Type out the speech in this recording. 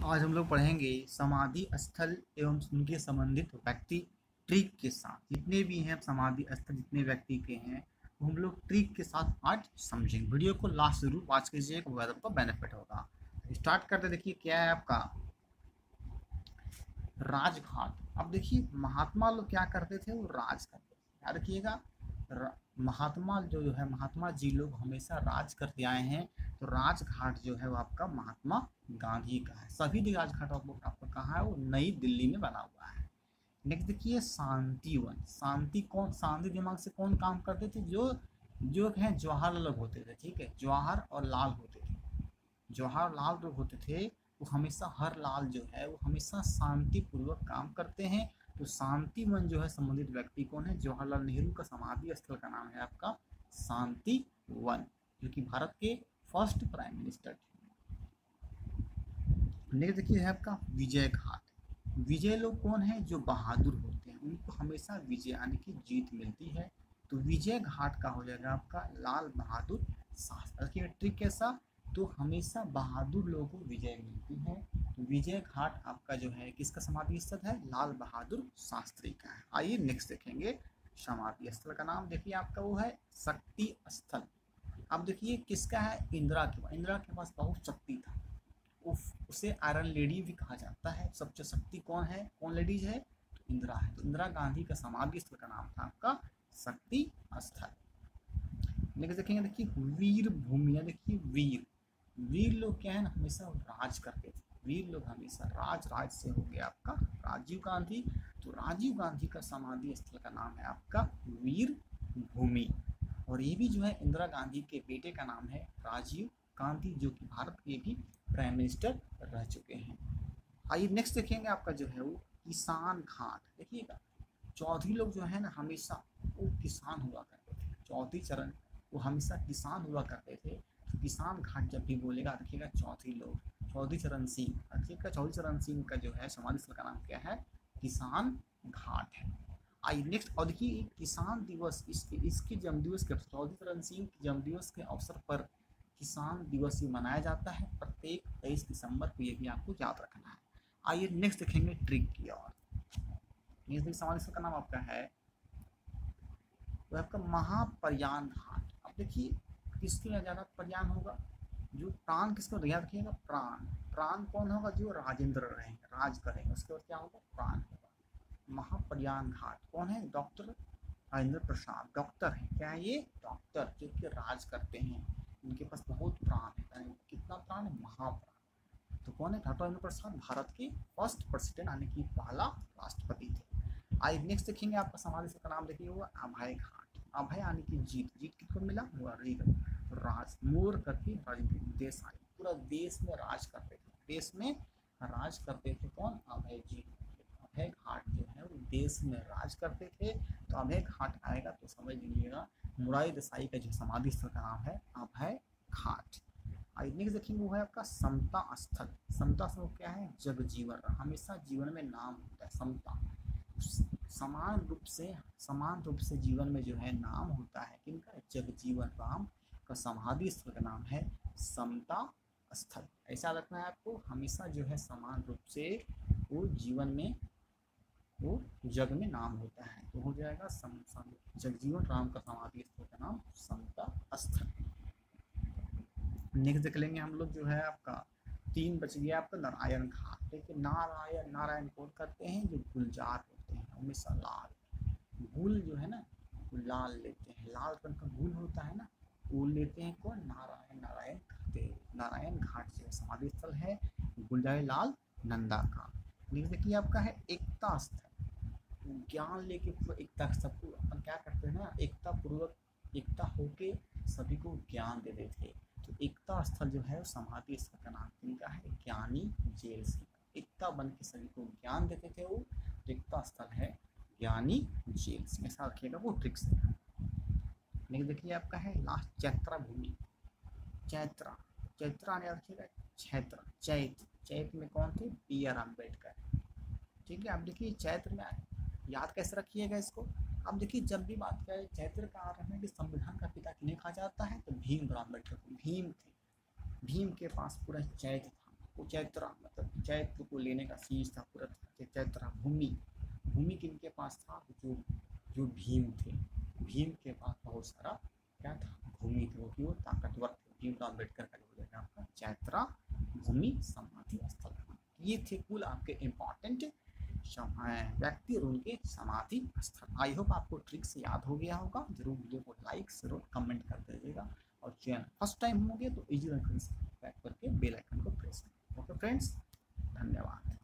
आज हम लोग पढ़ेंगे समाधि स्थल एवं उनके संबंधित व्यक्ति ट्रिक के साथ। जितने भी हैं समाधि स्थल जितने व्यक्ति के हैं वो हम लोग ट्रिक के साथ आज समझेंगे। वीडियो को लास्ट जरूर वॉच कीजिएगा, वो आपको बेनिफिट होगा। स्टार्ट करते देखिए क्या है आपका राजघाट। अब देखिए महात्मा लोग क्या करते थे, वो राज करते थे। याद रखिएगा, महात्मा जो है महात्मा जी लोग हमेशा राज करते आए हैं। तो राजघाट जो है वो आपका महात्मा गांधी का है। सभी राजघाट आपका कहाँ है, वो नई दिल्ली में बना हुआ है। नेक्स्ट देखिए शांतिवन। शांति कौन, शांति दिमाग से कौन काम करते थे, जो जो है जवाहरलाल लोग होते थे। ठीक है, जवाहर और लाल होते थे। जवाहरलाल जो होते थे वो हमेशा, हर लाल जो है वो हमेशा शांति पूर्वक काम करते हैं। तो शांति वन जो है संबंधित व्यक्ति कौन है, जवाहरलाल नेहरू का समाधि स्थल का नाम है आपका शांति वन, जो कि भारत के फर्स्ट प्राइम मिनिस्टर थे। नेक्स्ट देखिए है आपका विजय घाट। विजय लोग कौन है, जो बहादुर होते हैं, उनको हमेशा विजय यानी कि जीत मिलती है। तो विजय घाट का हो जाएगा आपका लाल बहादुर शास्त्री। देखिए ट्रिक कैसा, तो हमेशा बहादुर लोगों को विजय मिलती है। तो विजय घाट आपका जो है किसका समाधि स्थल है, लाल बहादुर शास्त्री का है। आइए नेक्स्ट देखेंगे समाधि स्थल का नाम देखिए आपका वो है शक्ति स्थल। अब देखिए किसका है, इंदिरा के पास। इंदिरा के पास बहुत शक्ति था, उसे आयरन लेडी भी कहा जाता है। सबसे शक्ति कौन है, कौन लेडीज है, तो इंदिरा है। तो इंदिरा गांधी का समाधि स्थल का नाम था आपका शक्ति स्थल। नेक्स्ट देखेंगे देखिए वीर भूमि। देखिए वीर वीर लोग क्या है ना, हमेशा राज करते थे। वीर लोग हमेशा राज से हो गया आपका राजीव गांधी। तो राजीव गांधी का समाधि स्थल का नाम है आपका वीर भूमि। और ये भी जो है इंदिरा गांधी के बेटे का नाम है राजीव गांधी, जो कि भारत के भी प्राइम मिनिस्टर रह चुके हैं। आइए नेक्स्ट देखेंगे आपका जो है वो किसान घाट। देखिएगा चौधरी लोग जो है ना हमेशा वो किसान हुआ करते थे। चौधरी चरण वो हमेशा किसान हुआ करते थे। तो किसान घाट जब भी बोलेगा रखिएगा चौधरी लोग, चौधरी चरण सिंह रखिएगा। चौधरी चरण सिंह का जो है समाधि स्थल का नाम क्या है, किसान घाट है। आइए नेक्स्ट, और देखिए किसान दिवस, इसके जन्मदिवस के चौधरी चरण सिंह के जन्मदिवस के अवसर पर किसान दिवस ही मनाया जाता है प्रत्येक 23 दिसंबर को। ये भी आपको याद रखना है। आइए नेक्स्ट देखेंगे ट्रिक की और नेक्स्ट समाधि का नाम आपका है वो आपका महाप्रयाण घाट। अब देखिए किसके यहाँ ज़्यादा प्रयाण होगा, जो प्राण किसको याद रखिएगा, प्राण। प्राण कौन होगा, जो राजेंद्र रहेंगे, राज करेंगे, उसके बाद क्या होगा, प्राण होगा। महाप्रयाण घाट कौन है, डॉक्टर राजेंद्र प्रसाद डॉक्टर हैं। क्या है ये, डॉक्टर जो कि राज करते हैं। इनके पास बहुत प्राण है, कितना प्राण है, महाप्राण। तो कौन है, डॉक्टर राजेंद्र प्रसाद भारत के फर्स्ट प्रेसिडेंट यानी कि पहला राष्ट्रपति थे। आइए नेक्स्ट देखेंगे आपका समाधि का नाम देखिए हुआ अभय घाट। अभय यानी कि जीत। जीत किसको मिला, राज मोर करके देसाई, पूरा देश में राज करते थे। देश में राज करते थे कौन, अभय जी। अभय घाट जो है वो देश में राज करते थे। तो अभय घाट आएगा तो समझ लीजिएगा मुरारी देसाई का जो समाधि स्थल का नाम है अभय घाट। नेक्स्ट देखेंगे वो है आपका समता स्थल। समता स्थल क्या है, जगजीवन। हमेशा जीवन में नाम होता है समता, समान रूप से जीवन में जो है नाम होता है किनका, जगजीवन राम का समाधि स्थल का नाम है समता स्थल। ऐसा रखना है आपको, हमेशा जो है समान रूप से वो जीवन में वो जग में नाम होता है। तो हो जाएगा जगजीवन राम का समाधि स्थल का नाम समता स्थल। नेक्स्ट देख लेंगे हम लोग जो है आपका 3 बच गया आपका नारायण घाट। देखिए नारायण, नारायण कौन करते हैं, जो गुलजार होते हैं, हमेशा लाल गुल जो है ना, लाल लेते हैं, लाल रंग का गुल होता है ना, वो लेते हैं कौन, नारायण। नारायण करते नारायण घाट जो समाधि स्थल है गुलजार लाल नंदा का। नेक्स्ट देखिए आपका है एकता स्थल। ज्ञान लेके पूरा एकता, सबको अपन क्या करते हैं ना, एकता पूर्वक एकता होके सभी को ज्ञान दे देते थे। तो एकता स्थल जो है समाधि स्थल का नाम किनका है, ज्ञानी जेल सिंह। एकता बन के सभी को ज्ञान देते थे वो, तो एकता स्थल है ज्ञानी जेल सिंह। ऐसा रखिएगा वो ट्रिक्स है। नेक्स्ट देखिए आपका है लास्ट चैत्रा भूमि। चैत्रा, चैत्रा ने रखिएगा क्षेत्र, चैत्र में कौन थे, बी आर अम्बेडकर। ठीक है, अब देखिए चैत्र में याद कैसे रखिएगा इसको। अब देखिए जब भी बात करें चैत्र का अर्थ है कि संविधान का पिता किन्हें कहा जाता है, तो भीमराव अम्बेडकर। भीम थे, भीम के पास पूरा चैत्र था, वो चैत्रा मतलब चैत्र को लेने का शीश था पूरा चैत्र। भूमि, भूमि किनके पास था? जो जो भीम थे। भीम के पास बहुत सारा क्या था? भूमि थे, क्योंकि वो ताकतवर थे। भीम अम्बेडकर का हो जाएगा आपका चैत्रा भूमि समाधि स्थल। ये थे कुल आपके इम्पोर्टेंट व्यक्ति और उनके समाधि स्थल। आई होप आपको ट्रिक से याद हो गया होगा। जरूर वीडियो को लाइक जरूर कमेंट कर दीजिएगा, और चैनल फर्स्ट टाइम होंगे तो इजी सब्सक्राइब करके बेल आइकन को प्रेस करें। ओके फ्रेंड्स, धन्यवाद।